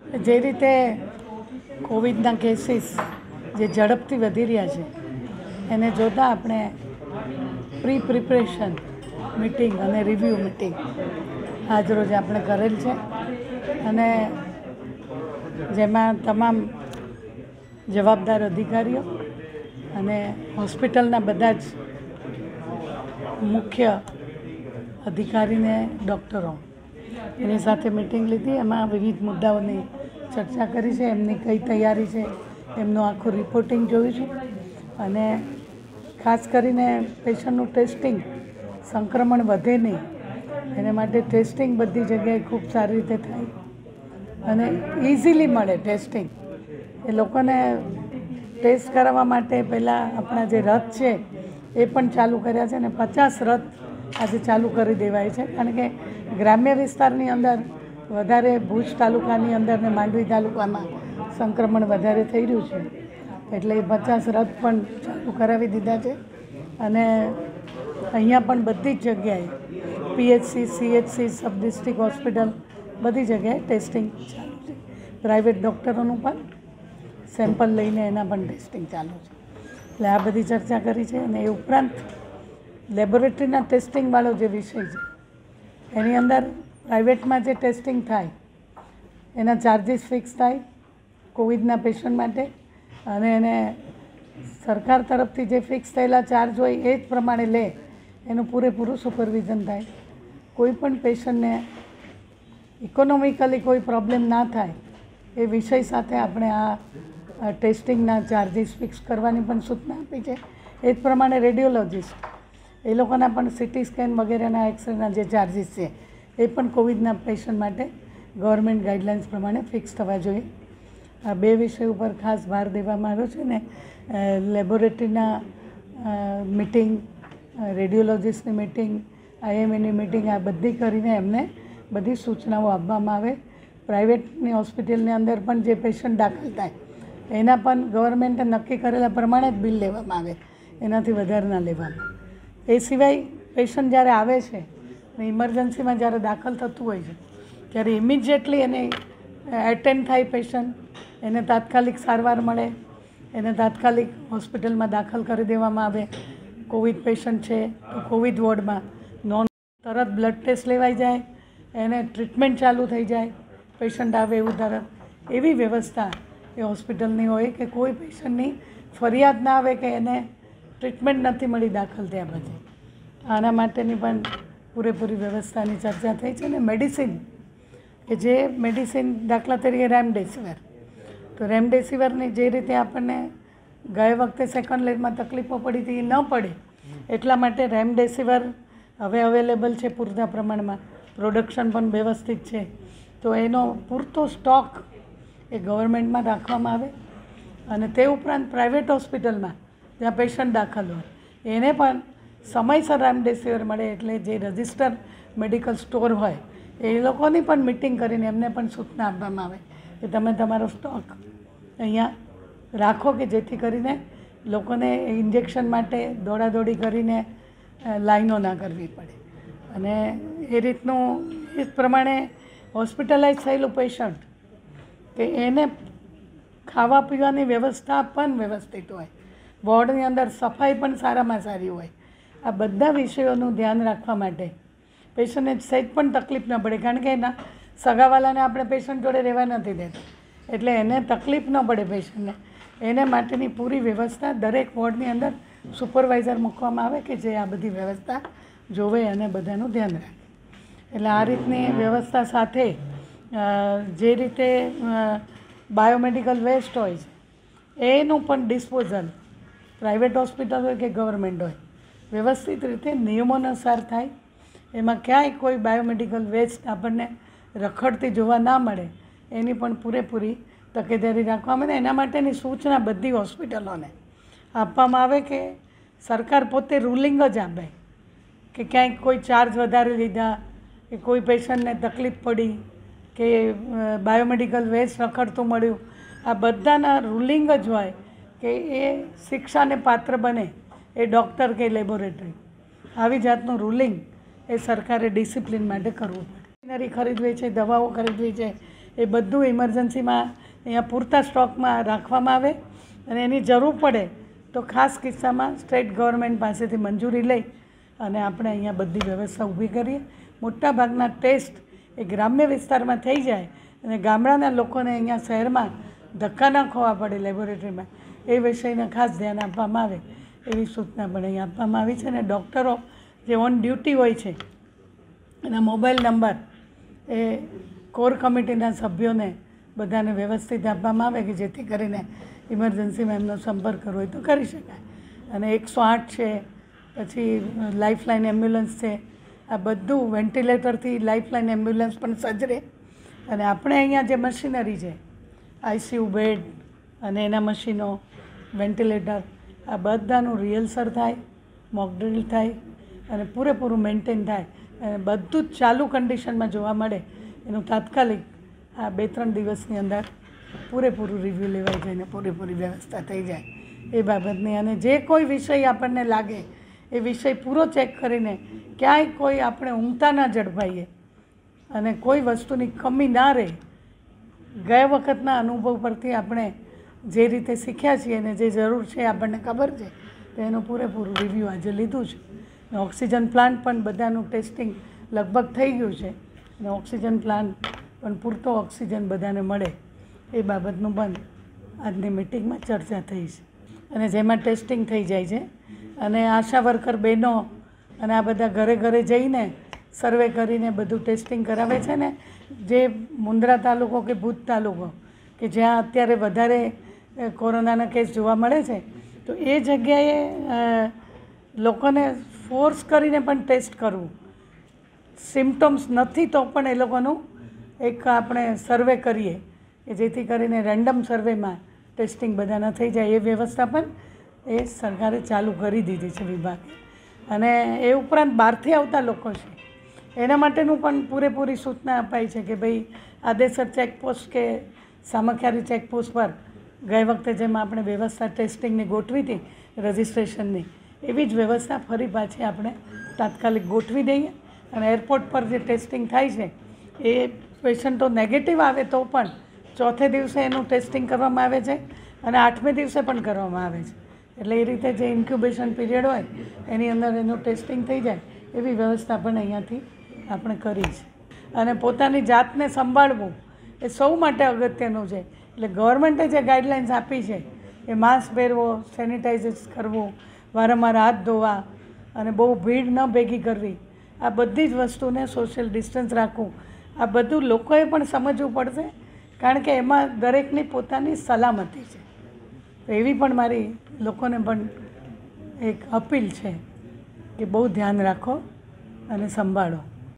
જે રીતે કોવિડના કેસીસ જે ઝડપથી વધી રહ્યા છે એને જોતાં આપણે પ્રિપરેશન મિટિંગ અને રિવ્યૂ મિટિંગ આજરોજ આપણે કરેલ છે અને જેમાં તમામ જવાબદાર અધિકારીઓ અને હોસ્પિટલના બધા જ મુખ્ય અધિકારીને ડૉક્ટરો એની સાથે મિટિંગ લીધી. એમાં વિવિધ મુદ્દાઓની ચર્ચા કરી છે, એમની કઈ તૈયારી છે એમનું આખું રિપોર્ટિંગ જોયું છે અને ખાસ કરીને પેશન્ટનું ટેસ્ટિંગ સંક્રમણ વધે નહીં એના માટે ટેસ્ટિંગ બધી જગ્યાએ ખૂબ સારી રીતે થાય અને ઇઝીલી મળે ટેસ્ટિંગ. એ લોકોને ટેસ્ટ કરાવવા માટે પહેલાં આપણા જે રથ છે એ પણ ચાલુ કર્યા છે અને 50 રથ આજે ચાલુ કરી દેવાય છે, કારણ કે ગ્રામ્ય વિસ્તારની અંદર વધારે ભુજ તાલુકાની અંદર ને માંડવી તાલુકામાં સંક્રમણ વધારે થઈ રહ્યું છે, એટલે એ 50 રથ પણ ચાલુ કરાવી દીધા છે અને અહીંયા પણ બધી જ જગ્યાએ PHC, CHC, sub district hospital બધી જગ્યાએ ટેસ્ટિંગ ચાલુ છે. પ્રાઇવેટ ડૉક્ટરોનું પણ સેમ્પલ લઈને એના પણ ટેસ્ટિંગ ચાલુ છે. એટલે આ બધી ચર્ચા કરી છે અને એ ઉપરાંત લેબોરેટરીના ટેસ્ટિંગવાળો જે વિષય છે એની અંદર પ્રાઇવેટમાં જે ટેસ્ટિંગ થાય એના ચાર્જિસ ફિક્સ થાય કોવિડના પેશન્ટ માટે અને એને સરકાર તરફથી જે ફિક્સ થયેલા ચાર્જ હોય એ જ પ્રમાણે લે એનું પૂરેપૂરું સુપરવિઝન થાય. કોઈ પણ પેશન્ટને ઇકોનોમિકલી કોઈ પ્રોબ્લેમ ના થાય એ વિષય સાથે આપણે આ ટેસ્ટિંગના ચાર્જિસ ફિક્સ કરવાની પણ સૂચના આપી છે. એ જ પ્રમાણે રેડિયોલોજિસ્ટ એ લોકોના પણ સીટી સ્કેન વગેરેના એક્સરેના જે ચાર્જિસ છે એ પણ કોવિડના પેશન્ટ માટે ગવર્મેન્ટ ગાઈડલાઇન્સ પ્રમાણે ફિક્સ થવા જોઈએ. આ બે વિષય ઉપર ખાસ ભાર દેવામાં આવ્યો છે ને લેબોરેટરીના મિટિંગ, રેડિયોલોજિસ્ટની મિટિંગ, આઈએમએની મિટિંગ આ બધી કરીને એમને બધી સૂચનાઓ આપવામાં આવે. પ્રાઇવેટની હોસ્પિટલની અંદર પણ જે પેશન્ટ દાખલ થાય એના પણ ગવર્મેન્ટે નક્કી કરેલા પ્રમાણે જ બિલ લેવામાં આવે, એનાથી વધારે ના લેવામાં. એ સિવાય પેશન્ટ જ્યારે આવે છે અને ઇમરજન્સીમાં જ્યારે દાખલ થતું હોય છે ત્યારે ઇમિડિયેટલી એને એટેન્ડ થાય પેશન્ટ, એને તાત્કાલિક સારવાર મળે, એને તાત્કાલિક હોસ્પિટલમાં દાખલ કરી દેવામાં આવે. કોવિડ પેશન્ટ છે તો કોવિડ વોર્ડમાં નોન તરત બ્લડ ટેસ્ટ લેવાઈ જાય, એને ટ્રીટમેન્ટ ચાલુ થઈ જાય પેશન્ટ આવે એવું તરત. એવી વ્યવસ્થા એ હોસ્પિટલની હોય કે કોઈ પેશન્ટની ફરિયાદ ના આવે કે એને ટ્રીટમેન્ટ નથી મળી દાખલ થયા પછી. આના માટેની પણ પૂરેપૂરી વ્યવસ્થાની ચર્ચા થઈ છે. અને મેડિસિન કે જે મેડિસિન દાખલા તરીકે રેમડેસિવિર, તો રેમડેસિવિરની જે રીતે આપણને ગયા વખતે સેકન્ડ લેવમાં તકલીફો પડી હતી એ ન પડે એટલા માટે રેમડેસિવિર હવે અવેલેબલ છે પૂરતા પ્રમાણમાં, પ્રોડક્શન પણ વ્યવસ્થિત છે. તો એનો પૂરતો સ્ટોક એ ગવર્મેન્ટમાં રાખવામાં આવે અને તે ઉપરાંત પ્રાઇવેટ હોસ્પિટલમાં જ્યાં પેશન્ટ દાખલ હોય એને પણ સમયસર રેમડેસિવિર મળે. એટલે જે રજિસ્ટર મેડિકલ સ્ટોર હોય એ લોકોની પણ મિટિંગ કરીને એમને પણ સૂચના આપવામાં આવે કે તમે તમારો સ્ટોક અહીંયા રાખો કે જેથી કરીને લોકોને ઇન્જેક્શન માટે દોડાદોડી કરીને લાઈનો ના કરવી પડે. અને એ રીતનું એ પ્રમાણે હોસ્પિટલાઇઝ થયેલું પેશન્ટ કે એને ખાવા પીવાની વ્યવસ્થા પણ વ્યવસ્થિત હોય, વોર્ડની અંદર સફાઈ પણ સારામાં સારી હોય. આ બધા વિષયોનું ધ્યાન રાખવા માટે પેશન્ટને સહેજ પણ તકલીફ ન પડે, કારણ કે એના સગાવાલાને આપણે પેશન્ટ જોડે રહેવા નથી દેતા, એટલે એને તકલીફ ન પડે પેશન્ટને, એને માટેની પૂરી વ્યવસ્થા દરેક વોર્ડની અંદર સુપરવાઇઝર મૂકવામાં આવે કે જે આ બધી વ્યવસ્થા જોવે અને બધાનું ધ્યાન રાખે. એટલે આ રીતની વ્યવસ્થા સાથે જે રીતે બાયોમેડિકલ વેસ્ટ હોય છે એનું પણ ડિસ્પોઝલ પ્રાઇવેટ હોસ્પિટલ હોય કે ગવર્મેન્ટ હોય વ્યવસ્થિત રીતે નિયમોનુસાર થાય. એમાં ક્યાંય કોઈ બાયોમેડિકલ વેસ્ટ આપણને રખડતી જોવા ના મળે એની પણ પૂરેપૂરી તકેદારી રાખવામાં આવે. એના માટેની સૂચના બધી હોસ્પિટલોને આપવામાં આવે કે સરકાર પોતે રૂલિંગ જ આપે કે ક્યાંય કોઈ ચાર્જ વધારે લીધા કે કોઈ પેશન્ટને તકલીફ પડી કે બાયોમેડિકલ વેસ્ટ રખડતું મળ્યું, આ બધાના રૂલિંગ જ હોય કે એ શિક્ષાને પાત્ર બને એ ડૉક્ટર કે લેબોરેટરી. આવી જાતનું રૂલિંગ એ સરકારે ડિસિપ્લિન માટે કરવું પડે. મશીનરી ખરીદવી છે, દવાઓ ખરીદવી છે, એ બધું ઇમરજન્સીમાં અહીંયા પૂરતા સ્ટોકમાં રાખવામાં આવે અને એની જરૂર પડે તો ખાસ કિસ્સામાં સ્ટેટ ગવર્મેન્ટ પાસેથી મંજૂરી લઈ અને આપણે અહીંયા બધી વ્યવસ્થા ઊભી કરીએ. મોટાભાગના ટેસ્ટ એ ગ્રામ્ય વિસ્તારમાં થઈ જાય અને ગામડાના લોકોને અહીંયા શહેરમાં ધક્કા ના ખોવા પડે લેબોરેટરીમાં, એ વિષયને ખાસ ધ્યાન આપવામાં આવે એવી સૂચના પણ અહીં આપવામાં આવી છે. અને ડૉક્ટરો જે ઓન ડ્યુટી હોય છે એના મોબાઈલ નંબર એ કોર કમિટીના સભ્યોને બધાને વ્યવસ્થિત આપવામાં આવે કે જેથી કરીને ઇમરજન્સીમાં એમનો સંપર્ક કરવો હોય તો કરી શકાય. અને 108 છે, પછી લાઈફલાઇન એમ્બ્યુલન્સ છે, આ બધું વેન્ટિલેટરથી લાઈફલાઇન એમ્બ્યુલન્સ પણ સજ્જ રહે. અને આપણે અહીંયા જે મશીનરી છે, આઈસીયુ બેડ અને એના મશીનો, વેન્ટિલેટર, આ બધાનું રિહર્સલ થાય, મોક ડ્રિલ થાય અને પૂરેપૂરું મેન્ટેન થાય અને બધું જ ચાલુ કન્ડિશનમાં જોવા મળે એનું તાત્કાલિક આ 2-3 દિવસની અંદર પૂરેપૂરું રિવ્યૂ લેવાઈ જાય ને પૂરેપૂરી વ્યવસ્થા થઈ જાય એ બાબતની. અને જે કોઈ વિષય આપણને લાગે એ વિષય પૂરો ચેક કરીને ક્યાંય કોઈ આપણે ઊંઘતા ના ઝડપાઈએ અને કોઈ વસ્તુની કમી ના રહે. ગયા વખતના અનુભવ પરથી આપણે જે રીતે શીખ્યા છીએ અને જે જરૂર છે આપણને ખબર છે તો એનું પૂરેપૂરું રિવ્યૂ આજે લીધું છે. અને ઓક્સિજન પ્લાન્ટ પણ બધાનું ટેસ્ટિંગ લગભગ થઈ ગયું છે અને ઓક્સિજન પ્લાન્ટ પણ પૂરતો ઓક્સિજન બધાને મળે એ બાબતનું પણ આજની મિટિંગમાં ચર્ચા થઈ છે. અને જેમાં ટેસ્ટિંગ થઈ જાય છે અને આશા વર્કર બહેનો અને આ બધા ઘરે ઘરે જઈને સર્વે કરીને બધું ટેસ્ટિંગ કરાવે છે. ને જે મુન્દ્રા તાલુકો કે ભૂજ તાલુકો કે જ્યાં અત્યારે વધારે કોરોનાના કેસ જોવા મળે છે તો એ જગ્યાએ લોકોને ફોર્સ કરીને પણ ટેસ્ટ કરવું, સિમ્ટમ્સ નથી તો પણ એ લોકોનું એક આપણે સર્વે કરીએ કે જેથી કરીને રેન્ડમ સર્વેમાં ટેસ્ટિંગ બધાના થઈ જાય એ વ્યવસ્થા પણ એ સરકારે ચાલુ કરી દીધી છે વિભાગે. અને એ ઉપરાંત બહારથી આવતા લોકો છે એના માટેનું પણ પૂરેપૂરી સૂચના અપાઈ છે કે ભાઈ આદેસર ચેકપોસ્ટ કે સામખિયારી ચેકપોસ્ટ પર ગઈ વખતે જેમ આપણે વ્યવસ્થા ટેસ્ટિંગની ગોઠવી હતી રજિસ્ટ્રેશનની, એવી જ વ્યવસ્થા ફરી પાછી આપણે તાત્કાલિક ગોઠવી દઈએ. અને એરપોર્ટ પર જે ટેસ્ટિંગ થાય છે એ પેશન્ટો નેગેટિવ આવે તો પણ ચોથે દિવસે એનું ટેસ્ટિંગ કરવામાં આવે છે અને 8મે દિવસે પણ કરવામાં આવે છે. એટલે એ રીતે જે ઇન્ક્યુબેશન પીરિયડ હોય એની અંદર એનું ટેસ્ટિંગ થઈ જાય એવી વ્યવસ્થા પણ અહીંયાથી આપણે કરી છે. અને પોતાની જાતને સંભાળવું એ સૌ માટે અગત્યનું છે. એટલે ગવર્મેન્ટે જે ગાઈડલાઇન્સ આપી છે એ માસ્ક પહેરવો, સેનિટાઈઝ કરવું, વારંવાર હાથ ધોવા અને બહુ ભીડ ન ભેગી કરવી, આ બધી જ વસ્તુને સોશિયલ ડિસ્ટન્સ રાખવું, આ બધું લોકોએ પણ સમજવું પડશે કારણ કે એમાં દરેકની પોતાની સલામતી છે. તો એવી પણ મારી લોકોને પણ એક અપીલ છે કે બહુ ધ્યાન રાખો અને સંભાળો.